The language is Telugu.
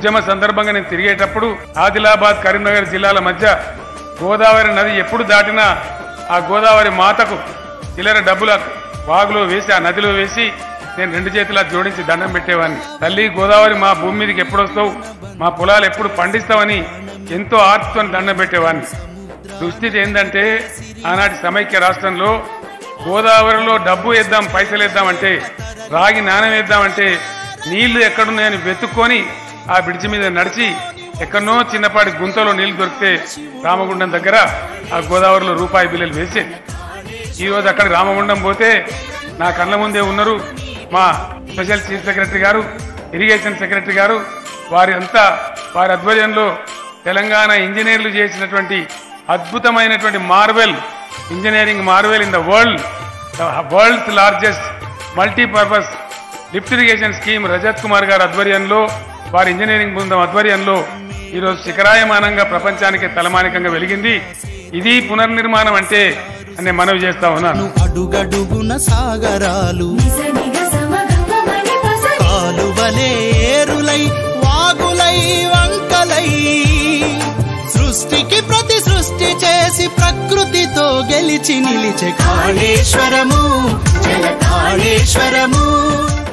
ఉద్యమ సందర్భంగా నేను తిరిగేటప్పుడు ఆదిలాబాద్ కరీంనగర్ జిల్లాల మధ్య గోదావరి నది ఎప్పుడు దాటినా ఆ గోదావరి మాతకు చిల్లర డబ్బుల వాగులో వేసి ఆ నదిలో వేసి నేను 2 చేతులా జోడించి దండం పెట్టేవాడిని. తల్లి గోదావరి మా భూమి మీదకి ఎప్పుడు వస్తావు, మా పొలాలు ఎప్పుడు పండిస్తావని ఎంతో ఆర్తితో దండం పెట్టేవాడిని. దుస్థితి ఏంటంటే ఆనాటి సమైక్య రాష్ట్రంలో గోదావరిలో డబ్బు వేద్దాం, పైసలు వేద్దామంటే, రాగి నాణ్యం వేద్దామంటే నీళ్లు ఎక్కడున్నాయని వెతుక్కొని ఆ బ్రిడ్జి మీద నడిచి ఎక్కడనో చిన్నపాటి గుంతలో నీళ్లు దొరికితే రామగుండం దగ్గర ఆ గోదావరిలో రూపాయి బిల్లలు వేసేది. ఈరోజు అక్కడ రామగుండం పోతే నా కళ్ళ ముందే ఉన్నారు మా స్పెషల్ చీఫ్ సెక్రటరీ గారు, ఇరిగేషన్ సెక్రటరీ గారు. వారి ఆధ్వర్యంలో తెలంగాణ ఇంజనీర్లు చేసినటువంటి అద్భుతమైనటువంటి marvel engineering marvel in the world's largest multipurpose lift irrigation scheme Rajat Kumar గారి ఆధ్వర్యంలో, వారి ఇంజనీరింగ్ బృందం ఆధ్వర్యంలో ఈరోజు శిఖరాయమానంగా ప్రపంచానికి తలమానికంగా వెలిగింది. ఇది పునర్నిర్మాణం అంటే అని మనవి చేస్తా ఉన్నాను. అడుగడుగున సాగరాలు కాలువలేరులై వాగులై వంకలై సృష్టికి ప్రతి సృష్టి చేసి ప్రకృతితో గెలిచి నిలిచే కాళేశ్వరము జల కాళేశ్వరము.